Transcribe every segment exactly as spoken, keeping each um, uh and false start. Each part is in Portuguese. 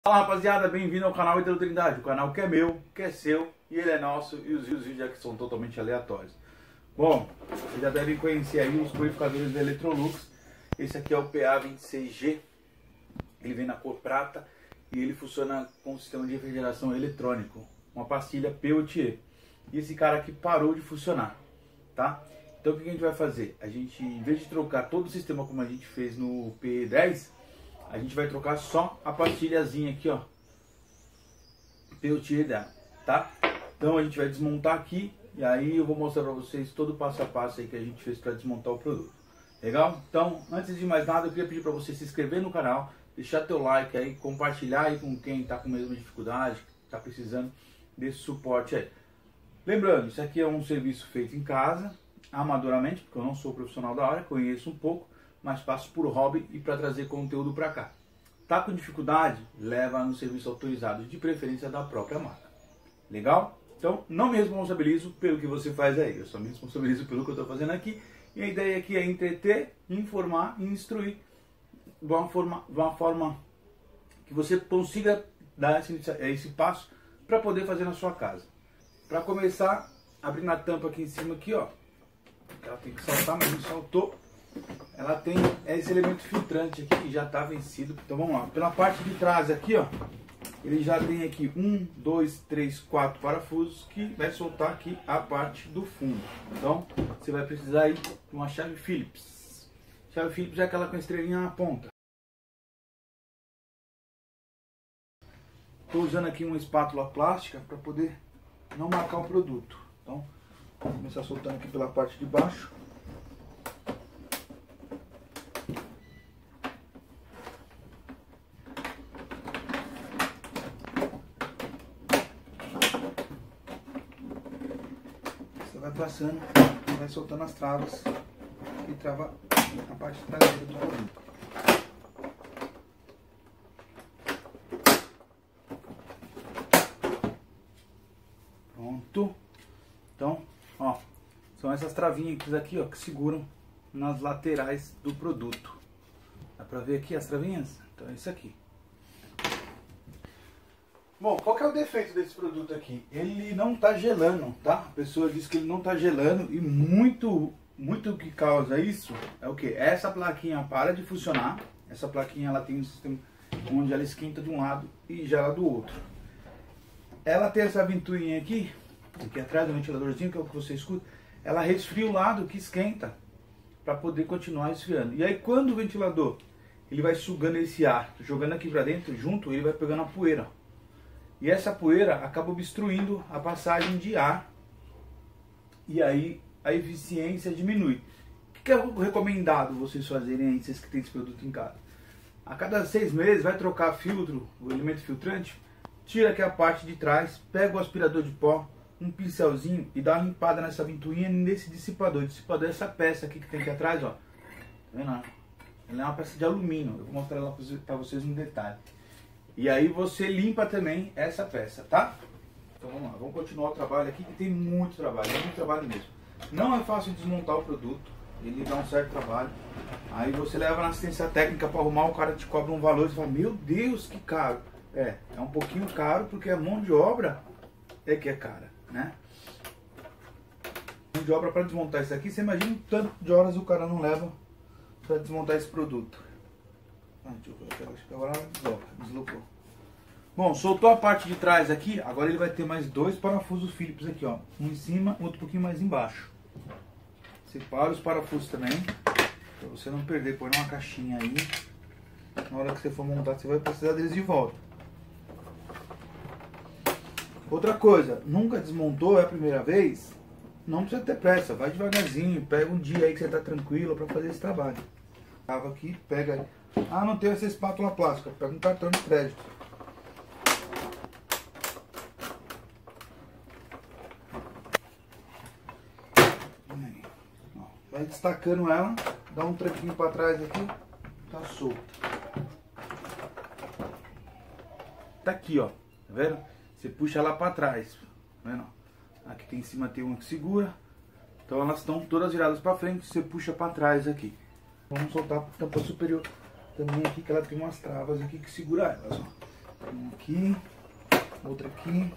Fala rapaziada, bem-vindo ao canal Ítalo Trindade, o canal que é meu, que é seu e ele é nosso, e os, os vídeos aqui são totalmente aleatórios. Bom, vocês já devem conhecer aí os purificadores da Electrolux. Esse aqui é o P A vinte e seis G, ele vem na cor prata e ele funciona com um sistema de refrigeração eletrônico, uma pastilha Peltier. E esse cara aqui parou de funcionar, tá? Então o que a gente vai fazer? A gente, em vez de trocar todo o sistema como a gente fez no P dez, a gente vai trocar só a pastilhazinha aqui, ó, Peltier dela, tá? Então a gente vai desmontar aqui e aí eu vou mostrar pra vocês todo o passo a passo aí que a gente fez para desmontar o produto. Legal? Então, antes de mais nada, eu queria pedir para você se inscrever no canal, deixar teu like aí, compartilhar aí com quem tá com a mesma dificuldade, tá precisando desse suporte aí. Lembrando, isso aqui é um serviço feito em casa, amadoramente, porque eu não sou profissional da área, conheço um pouco, mas passo por hobby e para trazer conteúdo para cá. Tá com dificuldade? Leva no serviço autorizado, de preferência da própria marca. Legal? Então, não me responsabilizo pelo que você faz aí, eu só me responsabilizo pelo que eu estou fazendo aqui. E a ideia aqui é entreter, informar e instruir de uma forma, de uma forma que você consiga dar esse, esse passo para poder fazer na sua casa. Para começar, abrindo a tampa aqui em cima, aqui, ó, ela tem que saltar, mas não saltou. Ela tem esse elemento filtrante aqui que já está vencido. Então vamos lá. Pela parte de trás aqui, ó, ele já tem aqui um, dois, três, quatro parafusos que vai soltar aqui a parte do fundo. Então você vai precisar aí de uma chave Phillips. Chave Phillips é aquela com a estrelinha na ponta. Estou usando aqui uma espátula plástica para poder não marcar o produto. Então vou começar soltando aqui pela parte de baixo. Vai passando, vai soltando as travas e trava a parte traseira do produto. Pronto. Então, ó, são essas travinhas aqui, ó, que seguram nas laterais do produto. Dá pra ver aqui as travinhas? Então é isso aqui. Bom, qual que é o defeito desse produto aqui? Ele não tá gelando, tá? A pessoa diz que ele não tá gelando e muito, muito que causa isso é o que? Essa plaquinha para de funcionar. Essa plaquinha ela tem um sistema onde ela esquenta de um lado e gela do outro. Ela tem essa ventoinha aqui, aqui atrás do ventiladorzinho, que é o que você escuta. Ela resfria o lado que esquenta para poder continuar esfriando. E aí quando o ventilador ele vai sugando esse ar, jogando aqui para dentro, junto ele vai pegando a poeira. E essa poeira acaba obstruindo a passagem de ar e aí a eficiência diminui. O que é recomendado vocês fazerem aí, vocês que têm esse produto em casa? A cada seis meses vai trocar filtro, o elemento filtrante, tira aqui a parte de trás, pega o aspirador de pó, um pincelzinho e dá uma limpada nessa ventoinha e nesse dissipador. O dissipador é essa peça aqui que tem aqui atrás, ó. Tá vendo? Ela é uma peça de alumínio, eu vou mostrar ela para vocês no detalhe. E aí você limpa também essa peça, tá? Então vamos lá, vamos continuar o trabalho aqui, que tem muito trabalho, é muito trabalho mesmo. Não é fácil desmontar o produto, ele dá um certo trabalho. Aí você leva na assistência técnica para arrumar, o cara te cobra um valor e você fala, meu Deus, que caro. É, é um pouquinho caro porque a mão de obra é que é cara, né? Mão de obra para desmontar isso aqui, você imagina o tanto de horas o cara não leva para desmontar esse produto. Ah, deixa eu ver, acho que agora desloca, deslocou. Bom, soltou a parte de trás aqui, agora ele vai ter mais dois parafusos Phillips aqui, ó. Um em cima, outro um pouquinho mais embaixo. Separa os parafusos também, pra você não perder, põe numa caixinha aí. Na hora que você for montar, você vai precisar deles de volta. Outra coisa, nunca desmontou, é a primeira vez, não precisa ter pressa, vai devagarzinho, pega um dia aí que você tá tranquilo pra fazer esse trabalho. Tava aqui, pega aí. Ah, não tem essa espátula plástica, pega um cartão de crédito. Vai destacando ela, dá um tranquinho para trás aqui, tá solta. Tá aqui, ó, tá vendo? Você puxa ela para trás, tá vendo? Aqui tem em cima tem uma que segura, então elas estão todas viradas para frente, você puxa para trás aqui. Vamos soltar a tampa superior também aqui, que ela tem umas travas aqui que segura elas, ó. aqui, outra aqui.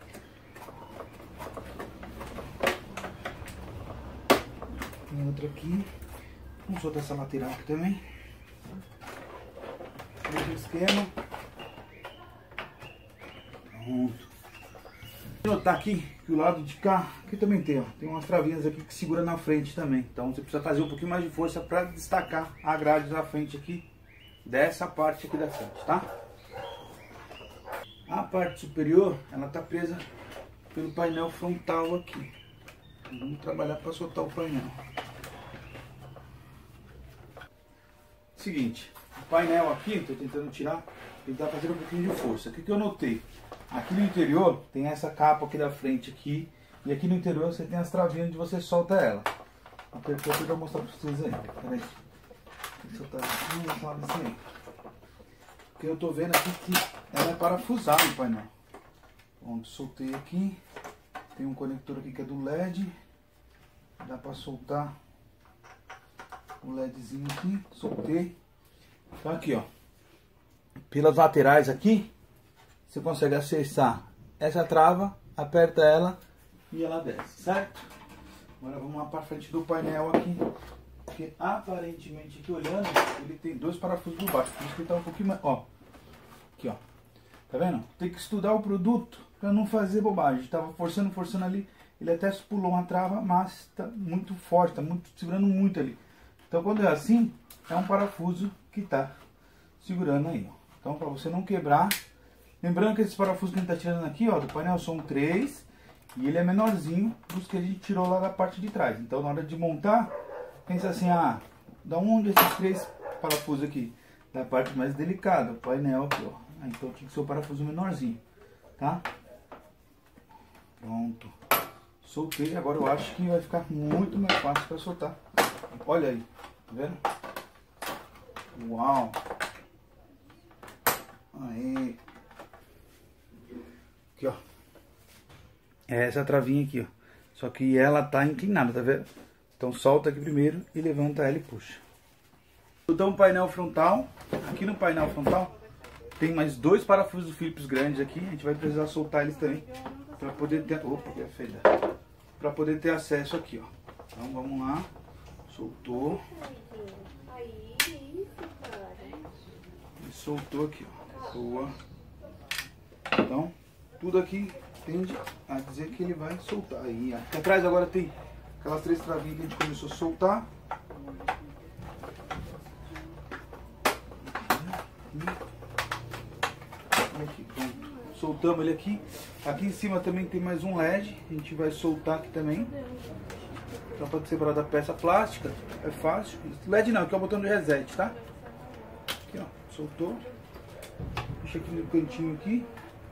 Tem outra aqui. Vamos soltar essa lateral aqui também. Mesmo esquema. Pronto. Vou notar aqui que o lado de cá, aqui também tem, ó, tem umas travinhas aqui que segura na frente também. Então você precisa fazer um pouquinho mais de força para destacar a grade da frente aqui, dessa parte aqui da frente, tá? A parte superior, ela tá presa pelo painel frontal aqui. Vamos trabalhar para soltar o painel. Seguinte, o painel aqui, estou tentando tirar, tentar fazer um pouquinho de força. O que, que eu notei? Aqui no interior tem essa capa aqui da frente aqui, e aqui no interior você tem as travinhas onde você solta ela. Vou tentar mostrar para vocês aí. Peraí. Tem que soltar assim, aí. Porque eu estou vendo aqui que ela é parafusada no painel. Bom, soltei aqui. Tem um conector aqui que é do L E D. Dá para soltar o LEDzinho aqui. Soltei. Então aqui, ó. Pelas laterais aqui, você consegue acessar essa trava, aperta ela e ela desce, certo? Agora vamos lá para frente do painel aqui, porque aparentemente aqui olhando, ele tem dois parafusos por baixo, por isso que ele tá um pouquinho mais, ó, aqui ó, tá vendo? Tem que estudar o produto para não fazer bobagem. Tava forçando, forçando ali, ele até pulou uma trava, mas tá muito forte, tá muito, segurando muito ali. Então quando é assim, é um parafuso que tá segurando aí, ó. Então para você não quebrar, lembrando que esses parafusos que a gente está tirando aqui, ó, do painel são três e ele é menorzinho dos que a gente tirou lá da parte de trás. Então na hora de montar, pensa assim, ah, da onde esses três parafusos aqui? Da parte mais delicada, o painel aqui, ó. Ah, então tinha que ser o parafuso menorzinho, tá? Pronto. Soltei, agora eu acho que vai ficar muito mais fácil para soltar. Olha aí, tá vendo? Uau! Aí. Aqui, ó. É essa travinha aqui, ó. Só que ela tá inclinada, tá vendo? Então solta aqui primeiro e levanta ela e puxa. Então o painel frontal. Aqui no painel frontal tem mais dois parafusos Phillips grandes aqui. A gente vai precisar soltar eles também para poder ter. Opa, que é feia. Para poder ter acesso aqui, ó. Então vamos lá. Soltou. E soltou aqui, ó. Boa. Então, tudo aqui tende a dizer que ele vai soltar. Aí, aqui atrás agora tem aquelas três travinhas que a gente começou a soltar. Aqui, pronto. Soltamos ele aqui. Aqui em cima também tem mais um L E D. A gente vai soltar aqui também. Então pode separar da peça plástica. É fácil. L E D não, aqui é o botão de reset, tá? Aqui, ó. Soltou. Deixa aqui no cantinho aqui.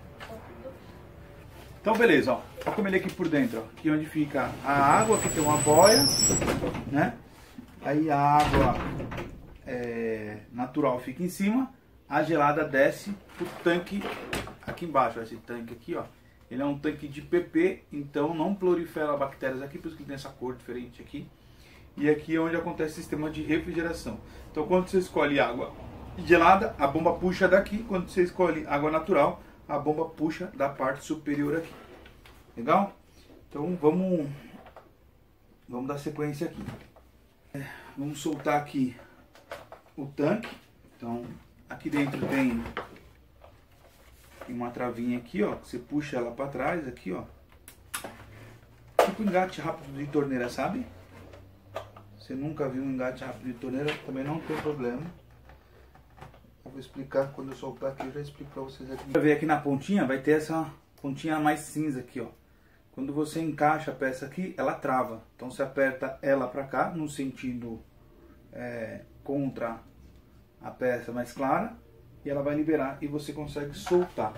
Então beleza, ó. Olha como ele é aqui por dentro, ó. Aqui onde fica a água, aqui tem uma boia, né? Aí a água é, natural fica em cima, a gelada desce pro tanque aqui embaixo. Esse tanque aqui, ó. Ele é um tanque de P P, então não prolifera bactérias aqui, por isso que tem essa cor diferente aqui. E aqui é onde acontece o sistema de refrigeração. Então quando você escolhe água gelada, a bomba puxa daqui. Quando você escolhe água natural, a bomba puxa da parte superior aqui. Legal? Então vamos vamos dar sequência aqui. É, vamos soltar aqui o tanque. Então aqui dentro tem, tem uma travinha aqui, ó, que você puxa ela para trás aqui, ó. Tipo engate rápido de torneira, sabe? Você nunca viu um engate rápido de torneira, também não tem problema. Eu vou explicar quando eu soltar aqui, eu já explico pra vocês aqui. Pra ver aqui na pontinha, vai ter essa pontinha mais cinza aqui, ó. Quando você encaixa a peça aqui, ela trava. Então você aperta ela pra cá, no sentido é, contra a peça mais clara, e ela vai liberar e você consegue soltar.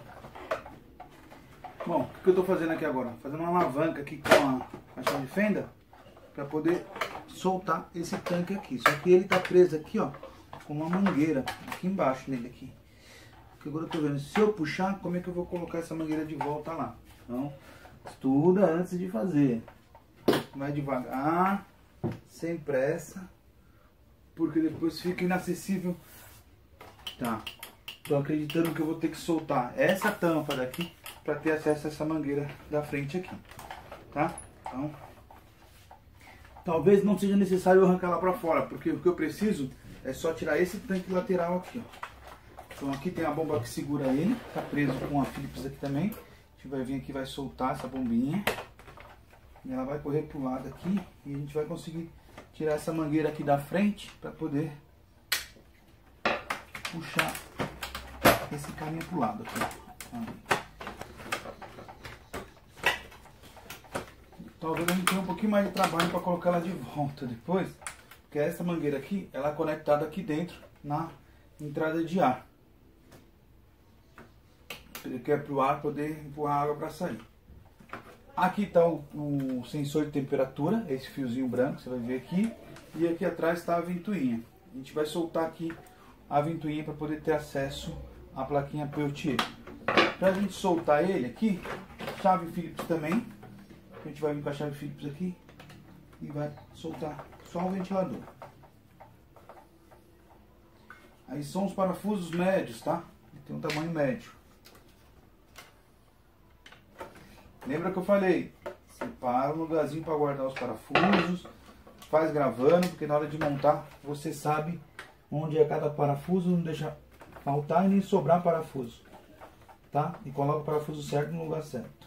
Bom, o que eu tô fazendo aqui agora? Fazendo uma alavanca aqui com a, a chave de fenda, pra poder soltar esse tanque aqui. Só que ele tá preso aqui, ó, com uma mangueira aqui embaixo nele aqui. Porque agora eu tô vendo, se eu puxar, como é que eu vou colocar essa mangueira de volta lá? Então, estuda antes de fazer. Vai devagar, sem pressa, porque depois fica inacessível. Tá. Tô acreditando que eu vou ter que soltar essa tampa daqui para ter acesso a essa mangueira da frente aqui, tá? Então, talvez não seja necessário arrancar lá para fora, porque o que eu preciso é só tirar esse tanque lateral aqui, ó. Então aqui tem a bomba que segura ele, tá preso com a Phillips aqui também. A gente vai vir aqui e vai soltar essa bombinha. E ela vai correr pro lado aqui e a gente vai conseguir tirar essa mangueira aqui da frente para poder puxar esse caminho pro lado aqui. Talvez a gente tenha um pouquinho mais de trabalho para colocar ela de volta depois, porque essa mangueira aqui, ela é conectada aqui dentro na entrada de ar, que é para o ar poder empurrar a água para sair. Aqui está o, o sensor de temperatura, esse fiozinho branco, você vai ver aqui, e aqui atrás está a ventoinha. A gente vai soltar aqui a ventoinha para poder ter acesso à plaquinha Peltier. Para a gente soltar ele aqui, chave Phillips também. A gente vai vir com a chave Phillips aqui e vai soltar só o ventilador. Aí são os parafusos médios, tá? Tem um tamanho médio. Lembra que eu falei? Separa um lugarzinho para guardar os parafusos. Faz gravando, porque na hora de montar você sabe onde é cada parafuso, não deixa faltar e nem sobrar parafuso, tá? E coloca o parafuso certo no lugar certo.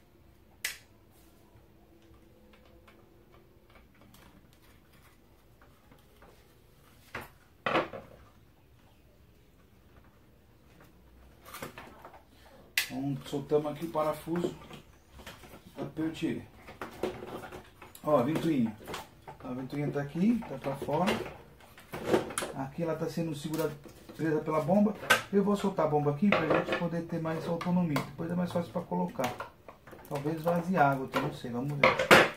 Então soltamos aqui o parafuso da Peltier. Ó, a ventoinha. A ventoinha tá aqui, tá pra fora. Aqui ela tá sendo segurada, presa pela bomba. Eu vou soltar a bomba aqui pra gente poder ter mais autonomia. Depois é mais fácil pra colocar. Talvez vazie água, eu não sei, vamos ver.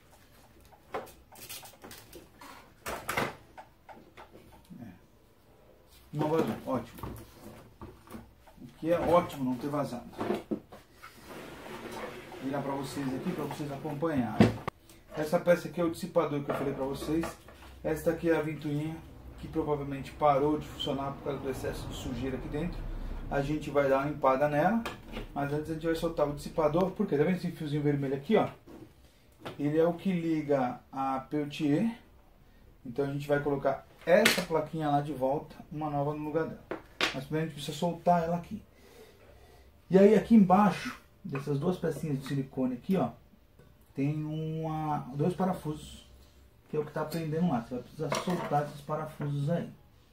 É. Não vazou, ótimo. O que é ótimo não ter vazado. Vou virar pra vocês aqui, pra vocês acompanharem. Essa peça aqui é o dissipador que eu falei pra vocês. Esta aqui é a ventoinha, que provavelmente parou de funcionar por causa do excesso de sujeira aqui dentro. A gente vai dar uma limpada nela, mas antes a gente vai soltar o dissipador, porque tá vendo esse fiozinho vermelho aqui, ó? Ele é o que liga a Peltier. Então a gente vai colocar essa plaquinha lá de volta, uma nova no lugar dela. Mas primeiro a gente precisa soltar ela aqui. E aí aqui embaixo, dessas duas pecinhas de silicone aqui, ó, tem uma, dois parafusos, que é o que está prendendo lá. Você vai precisar soltar esses parafusos aí.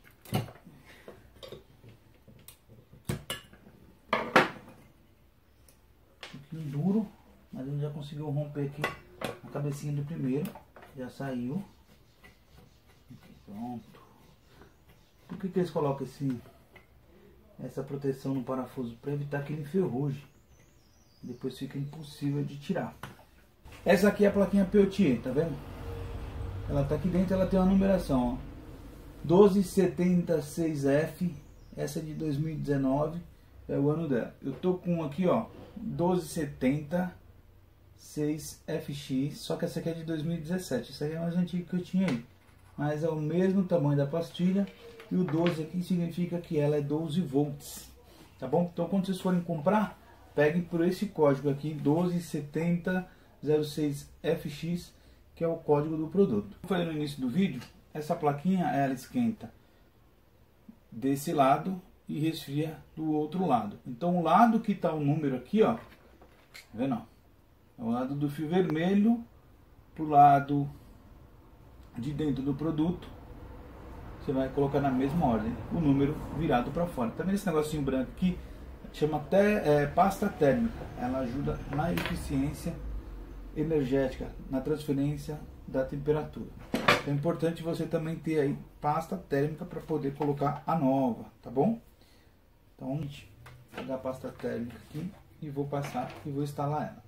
Um pouquinho duro, mas a gente já conseguiu romper aqui a cabecinha do primeiro. Já saiu. Aqui, pronto. Por que que eles colocam esse, essa proteção no parafuso? Para evitar que ele enferruje. Depois fica impossível de tirar. Essa aqui é a plaquinha Peltier, tá vendo? Ela tá aqui dentro, ela tem uma numeração, ó. doze setenta e seis F, essa é de dois mil e dezenove, é o ano dela. Eu tô com aqui, ó, doze setenta e seis F X, só que essa aqui é de dois mil e dezessete, essa aqui é a mais antiga que eu tinha aí. Mas é o mesmo tamanho da pastilha, e o doze aqui significa que ela é doze volts, tá bom? Então quando vocês forem comprar, peguem por esse código aqui, doze setenta zero seis F X, que é o código do produto. Como eu falei no início do vídeo, essa plaquinha ela esquenta desse lado e resfria do outro lado. Então o lado que está o número aqui, ó, tá vendo? É o lado do fio vermelho pro lado de dentro do produto. Você vai colocar na mesma ordem, o número virado para fora. Tá vendo esse negocinho branco aqui? Chama até é, pasta térmica. Ela ajuda na eficiência energética, na transferência da temperatura. É importante você também ter aí pasta térmica para poder colocar a nova, tá bom? Então, vou pegar a pasta térmica aqui e vou passar e vou instalar ela.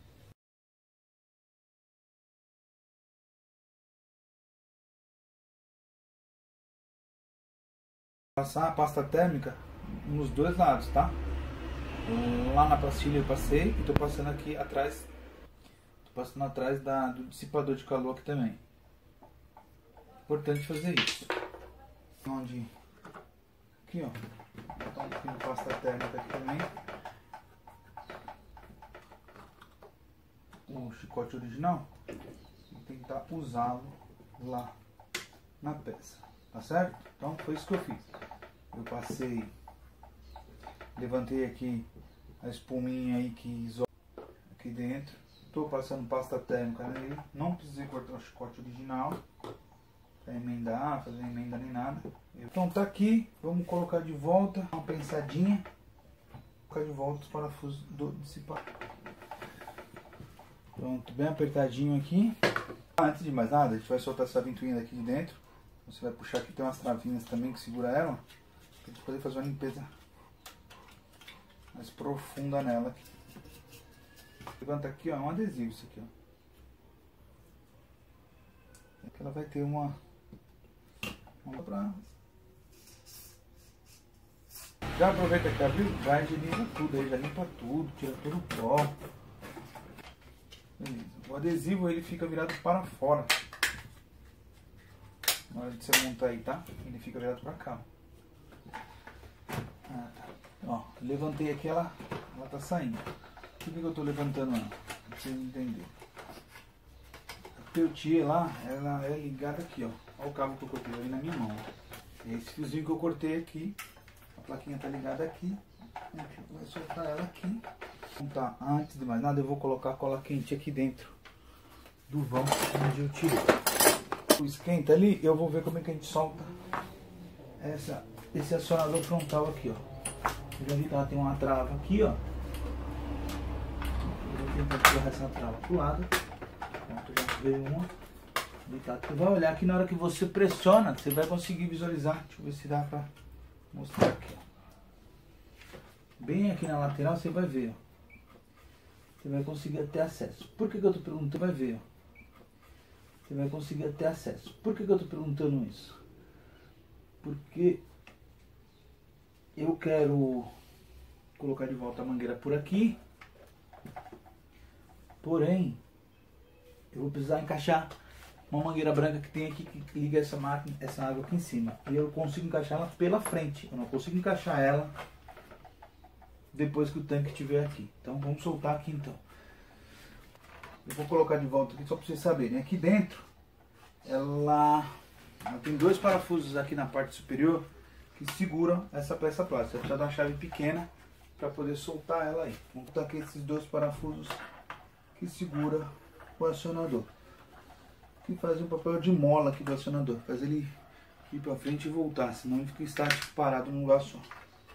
Passar a pasta térmica nos dois lados, tá? Lá na pastilha eu passei e tô passando aqui atrás. Passando atrás da, do dissipador de calor aqui também. Importante fazer isso. Onde? Aqui, ó. Botar Tem pasta térmica aqui também. O chicote original. E tentar usá-lo lá na peça. Tá certo? Então foi isso que eu fiz. Eu passei, levantei aqui a espuminha aí que isola aqui dentro. Estou passando pasta térmica nele. Não precisei cortar o chicote original para emendar, fazer emenda nem nada. Então tá aqui. Vamos colocar de volta uma pensadinha. Colocar de volta os parafusos do dissipador. Pronto, bem apertadinho aqui. Antes de mais nada, a gente vai soltar essa ventoinha daqui de dentro. Você vai puxar aqui, tem umas travinhas também que segura ela. Pra gente poder fazer uma limpeza mais profunda nela. Levanta aqui, ó, um adesivo isso aqui, ó. Aqui ela vai ter uma... uma pra... Já aproveita que abriu, já higieniza tudo aí, já limpa tudo, tira todo o pó. Beleza. O adesivo ele fica virado para fora. Na hora de você montar aí, tá? Ele fica virado para cá. Ah, tá. Ó, levantei aqui, ela, ela tá saindo. Por que, que eu tô levantando ela? Pra vocês entenderem. A peltier lá, ela é ligada aqui, ó. Olha o cabo que eu cortei aí na minha mão. E esse fiozinho que eu cortei aqui, a plaquinha tá ligada aqui. A gente vai soltar ela aqui. Então tá, antes de mais nada eu vou colocar a cola quente aqui dentro do vão onde eu tirei. O esquenta ali, eu vou ver como é que a gente solta essa, esse acionador frontal aqui, ó. Eu já vi que ela tem uma trava aqui, ó. Eu vou tentar tirar essa trava pro lado. Pronto, já veio uma. Você vai olhar que na hora que você pressiona, você vai conseguir visualizar. Deixa eu ver se dá pra mostrar aqui, ó. Bem aqui na lateral você vai ver, ó. Você vai conseguir ter acesso. Por que, que eu estou perguntando? Você vai ver, ó. Você vai conseguir ter acesso. Por que, que eu estou perguntando isso? Porque eu quero colocar de volta a mangueira por aqui. Porém, eu vou precisar encaixar uma mangueira branca que tem aqui, que liga essa máquina, essa água aqui em cima. E eu consigo encaixar ela pela frente. Eu não consigo encaixar ela depois que o tanque estiver aqui. Então vamos soltar aqui então. Eu vou colocar de volta aqui só para vocês saberem. Aqui dentro ela, ela tem dois parafusos aqui na parte superior que seguram essa peça plástica. Você precisa de uma chave pequena para poder soltar ela aí. Vamos botar aqui esses dois parafusos que segura o acionador, que faz o papel de mola aqui do acionador, faz ele ir para frente e voltar, senão ele fica estático parado num lugar só.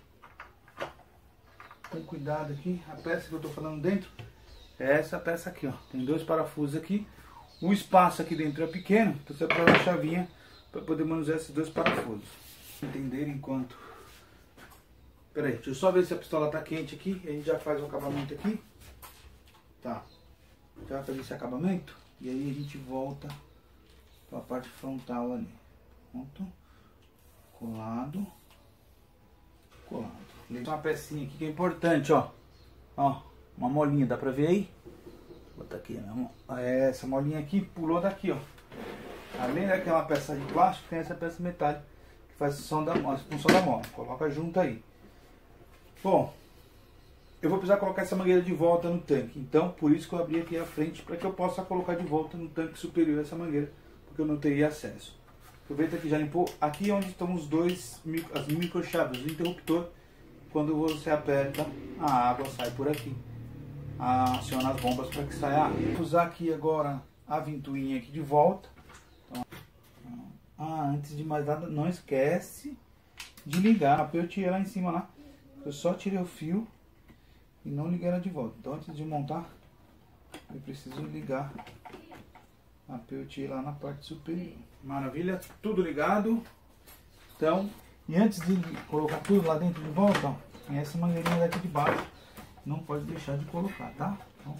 Com cuidado aqui, a peça que eu estou falando dentro é essa peça aqui, ó. Tem dois parafusos aqui, o espaço aqui dentro é pequeno, então você precisa uma chavinha para poder manusear esses dois parafusos. Entender enquanto... Pera aí, deixa eu só ver se a pistola está quente aqui, a gente já faz o acabamento aqui. Tá, já vai fazer esse acabamento e aí a gente volta para a parte frontal ali. Pronto, colado, colado. Uma pecinha aqui que é importante, ó. Ó, uma molinha, dá pra ver aí? Vou botar aqui, né? Essa molinha aqui pulou daqui, ó. Além daquela peça de plástico, tem essa peça metálica que faz a função da mola, a função da mola. Coloca junto aí. Bom, eu vou precisar colocar essa mangueira de volta no tanque. Então, por isso que eu abri aqui a frente, para que eu possa colocar de volta no tanque superior essa mangueira, porque eu não teria acesso. Aproveita que já limpou. Aqui onde estão os dois, as micro chaves, o interruptor. Quando você aperta, a água sai por aqui. Aciona as bombas para que saia a água. Vou usar aqui agora a ventoinha aqui de volta. Então, ah, antes de mais nada, não esquece de ligar a peltier lá em cima lá. Eu só tirei o fio e não liguei ela de volta. Então antes de montar, eu preciso ligar a peltier lá na parte superior. Maravilha, tudo ligado. Então, e antes de colocar tudo lá dentro de volta, ó, tem essa mangueirinha daqui de baixo. Não pode deixar de colocar, tá? Então,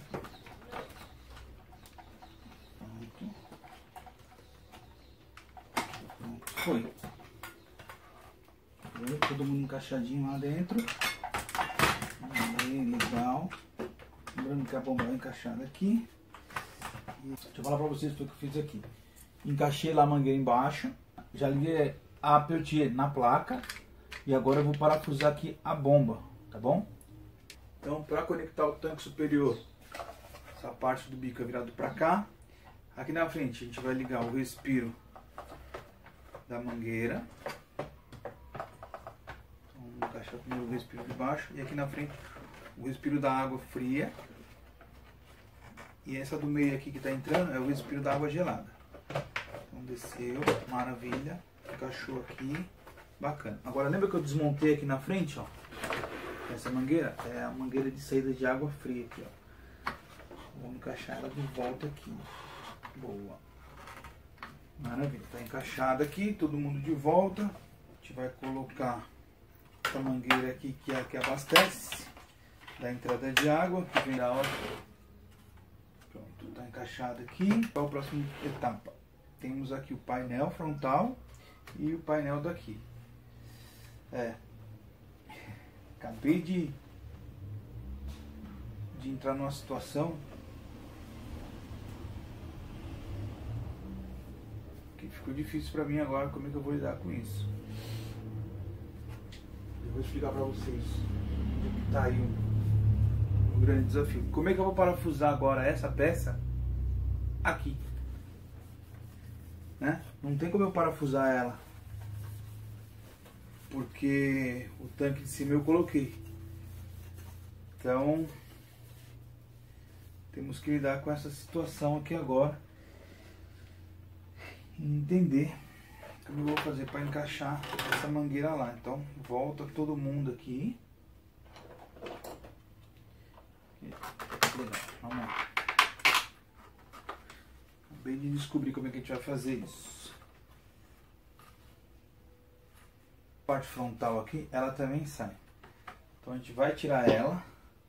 pronto. Pronto, foi. Todo mundo encaixadinho lá dentro. Aí, legal. Lembrando que a bomba é encaixada aqui. E deixa eu falar pra vocês o que eu fiz aqui. Encaixei lá a mangueira embaixo. Já liguei a peltier na placa. E agora eu vou parafusar aqui a bomba, tá bom? Então, para conectar o tanque superior, essa parte do bico é virado para cá. Aqui na frente a gente vai ligar o respiro da mangueira. Então, vamos encaixar primeiro o respiro de baixo. E aqui na frente o respiro da água fria. E essa do meio aqui que está entrando é o respiro da água gelada. Então desceu, maravilha. Encaixou aqui. Bacana. Agora lembra que eu desmontei aqui na frente, ó? Essa mangueira é a mangueira de saída de água fria aqui, ó. Vamos encaixar ela de volta aqui. Boa. Maravilha. Tá encaixada aqui, todo mundo de volta. A gente vai colocar essa mangueira aqui que é a que abastece da entrada de água, que vem da hora. Pronto, tá encaixado aqui. Qual a próxima etapa? Temos aqui o painel frontal e o painel daqui. É. Acabei de, de entrar numa situação que ficou difícil para mim agora. Como é que eu vou lidar com isso? Eu vou explicar para vocês onde está aí o, o grande desafio. Como é que eu vou parafusar agora essa peça aqui? Né? Não tem como eu parafusar ela, porque o tanque de cima eu coloquei. Então temos que lidar com essa situação aqui agora e entender como eu vou fazer para encaixar essa mangueira lá. Então volta todo mundo aqui. Legal, vamos lá. Acabei de descobrir como é que a gente vai fazer isso. A parte frontal aqui, ela também sai. Então a gente vai tirar ela.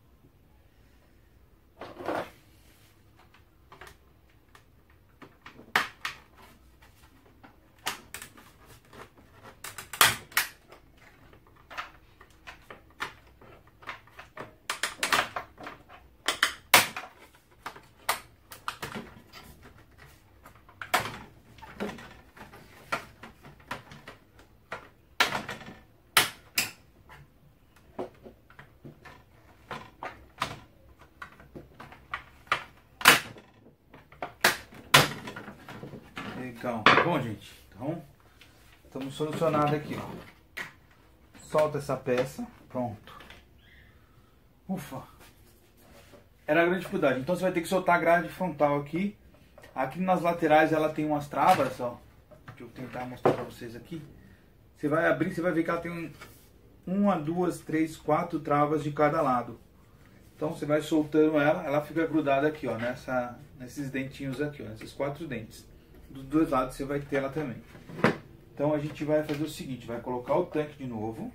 Legal, tá bom, gente? Então, estamos solucionados aqui, ó. Solta essa peça, pronto. Ufa! Era a grande dificuldade. Então você vai ter que soltar a grade frontal aqui. Aqui nas laterais ela tem umas travas, ó. Deixa eu tentar mostrar pra vocês aqui. Você vai abrir, você vai ver que ela tem um, uma, duas, três, quatro travas de cada lado. Então você vai soltando ela, ela fica grudada aqui, ó, nessa, nesses dentinhos aqui, ó, nesses quatro dentes. Dos dois lados você vai ter ela também. Então a gente vai fazer o seguinte, vai colocar o tanque de novo.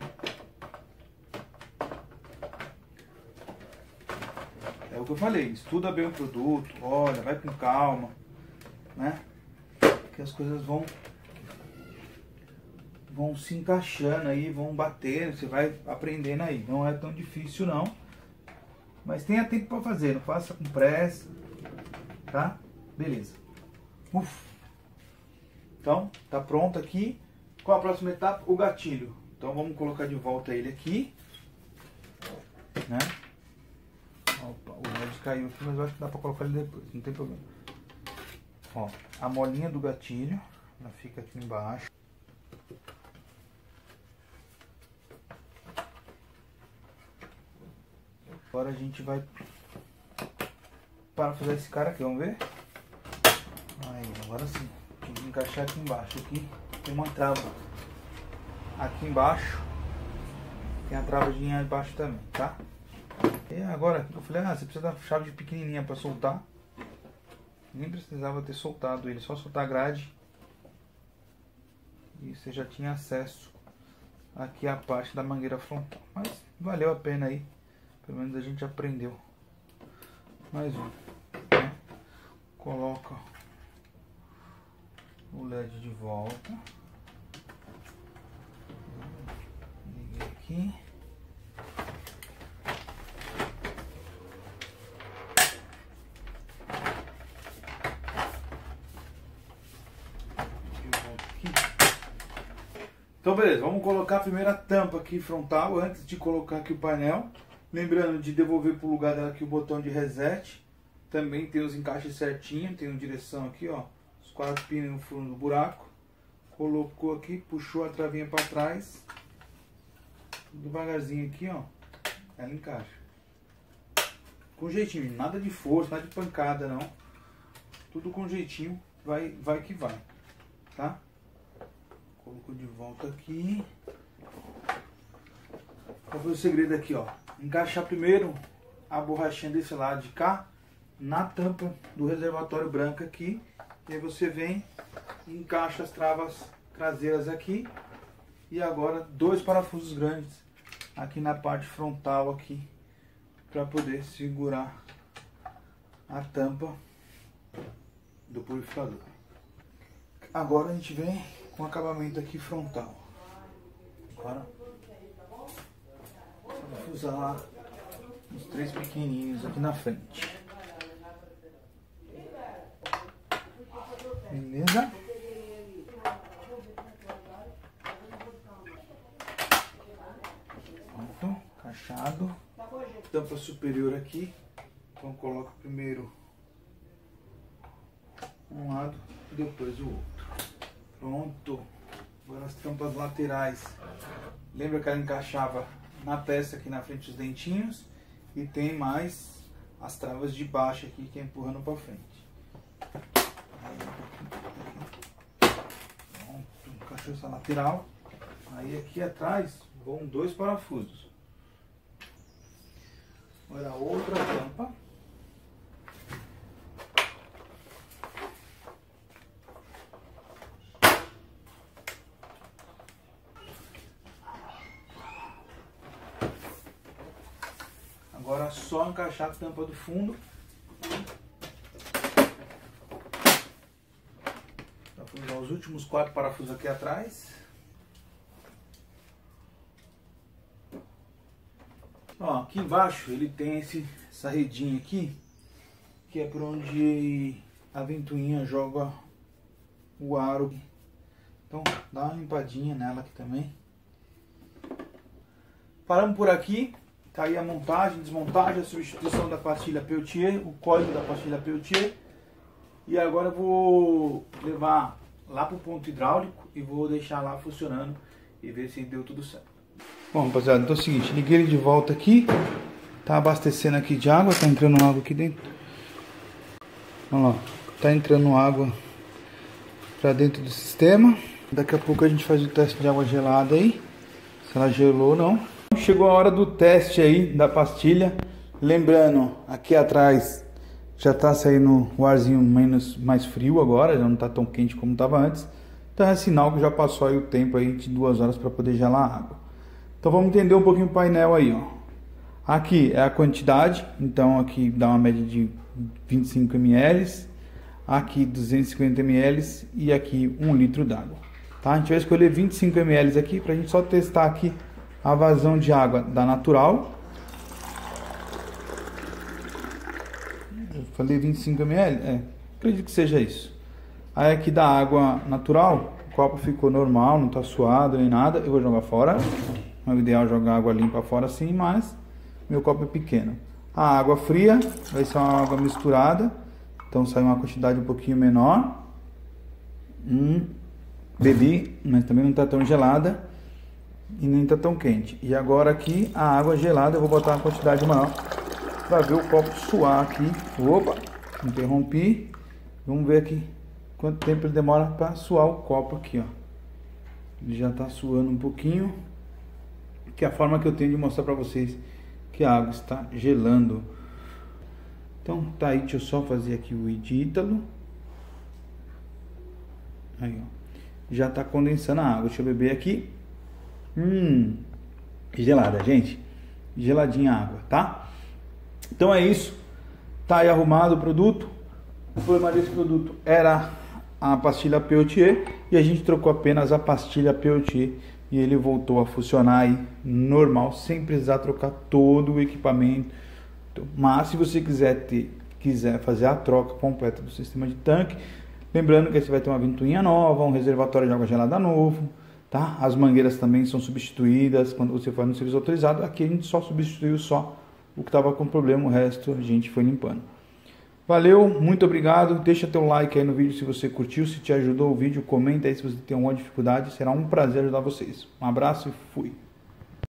É o que eu falei, estuda bem o produto, olha, vai com calma, né? Que as coisas vão vão se encaixando aí, vão batendo, você vai aprendendo aí. Não é tão difícil não, mas tenha tempo para fazer, não faça com pressa, tá? Beleza. Uf. Então, tá pronto aqui. Qual a próxima etapa? O gatilho. Então vamos colocar de volta ele aqui, né? Opa, o L E D caiu aqui, mas eu acho que dá pra colocar ele depois, não tem problema. Ó, a molinha do gatilho, ela fica aqui embaixo. Agora a gente vai parafusar esse cara aqui, vamos ver? Aí, agora sim. Tem que encaixar aqui embaixo. Aqui tem uma trava. Aqui embaixo tem a travadinha embaixo também, tá? E agora eu falei, ah, você precisa da chave de pequenininha para soltar. Nem precisava ter soltado ele, só soltar a grade e você já tinha acesso aqui à parte da mangueira frontal. Mas valeu a pena aí, pelo menos a gente aprendeu mais um, né? Coloca o L E D de volta, liguei aqui. Então beleza, vamos colocar a primeira tampa aqui frontal antes de colocar aqui o painel. Lembrando de devolver para o lugar dela aqui o botão de reset. Também tem os encaixes certinho, tem uma direção aqui, ó. Os quatro pinos no fundo do buraco. Colocou aqui, puxou a travinha para trás. Devagarzinho aqui, ó. Ela encaixa. Com jeitinho, nada de força, nada de pancada não. Tudo com jeitinho, vai, vai que vai. Tá? Colocou de volta aqui. Qual foi o segredo aqui, ó? Encaixar primeiro a borrachinha desse lado de cá na tampa do reservatório branco aqui. E aí você vem e encaixa as travas traseiras aqui. E agora dois parafusos grandes aqui na parte frontal aqui, para poder segurar a tampa do purificador. Agora a gente vem com o acabamento aqui frontal. Agora vou usar os três pequenininhos aqui na frente. Beleza? Pronto, encaixado. Tampa superior aqui. Então coloco primeiro um lado e depois o outro. Pronto. Agora as tampas laterais. Lembra que ela encaixava na peça aqui na frente dos dentinhos. E tem mais as travas de baixo aqui que é empurrando para frente. Pronto. Encaixou essa lateral. Aí aqui atrás vão dois parafusos. Agora a outra tampa. Agora só encaixar a tampa do fundo. Vou usar os últimos quatro parafusos aqui atrás. Ó, aqui embaixo ele tem esse, essa redinha aqui, que é por onde a ventoinha joga o aro. Então dá uma limpadinha nela aqui também. Paramos por aqui. Tá aí a montagem, desmontagem, a substituição da pastilha Peltier, o código da pastilha Peltier. E agora eu vou levar lá pro ponto hidráulico e vou deixar lá funcionando e ver se deu tudo certo. Bom, rapaziada, então é o seguinte, liguei ele de volta aqui. Tá abastecendo aqui de água, tá entrando água aqui dentro. Olha lá, tá entrando água pra dentro do sistema. Daqui a pouco a gente faz o teste de água gelada aí, se ela gelou ou não. Chegou a hora do teste aí da pastilha. Lembrando, aqui atrás já tá saindo o arzinho menos, mais frio agora, já não tá tão quente como tava antes. Então é sinal que já passou aí o tempo aí de duas horas para poder gelar a água. Então vamos entender um pouquinho o painel aí, ó. Aqui é a quantidade, então aqui dá uma média de vinte e cinco mililitros, aqui duzentos e cinquenta mililitros e aqui um litro d'água. Tá? A gente vai escolher vinte e cinco mililitros aqui pra gente só testar aqui a vazão de água da natural. Eu falei vinte e cinco mililitros? É, acredito que seja isso. Aí aqui da água natural, o copo ficou normal, não está suado nem nada. Eu vou jogar fora. É o ideal jogar água limpa fora assim, mas meu copo é pequeno. A água fria vai ser uma água misturada, então sai uma quantidade um pouquinho menor. Hum, bebi, mas também não está tão gelada. E nem tá tão quente. E agora aqui a água gelada eu vou botar uma quantidade maior para ver o copo suar aqui. Opa, interrompi. Vamos ver aqui quanto tempo ele demora para suar o copo aqui, ó. Ele já tá suando um pouquinho, que é a forma que eu tenho de mostrar para vocês que a água está gelando. Então tá aí, deixa eu só fazer aqui o I de Ítalo. Aí, ó. Já tá condensando a água. Deixa eu beber aqui. Hum, gelada, gente. Geladinha a água, tá? Então é isso. Tá aí arrumado o produto. O problema desse produto era a pastilha Peltier e a gente trocou apenas a pastilha Peltier e ele voltou a funcionar aí normal, sem precisar trocar todo o equipamento. Mas se você quiser ter, quiser fazer a troca completa do sistema de tanque, lembrando que você vai ter uma ventoinha nova, um reservatório de água gelada novo. tá? As mangueiras também são substituídas quando você faz no serviço autorizado. Aqui a gente só substituiu só o que estava com problema, o resto a gente foi limpando. Valeu, muito obrigado. Deixa teu like aí no vídeo se você curtiu, se te ajudou o vídeo, comenta aí se você tem alguma dificuldade, será um prazer ajudar vocês. Um abraço e fui.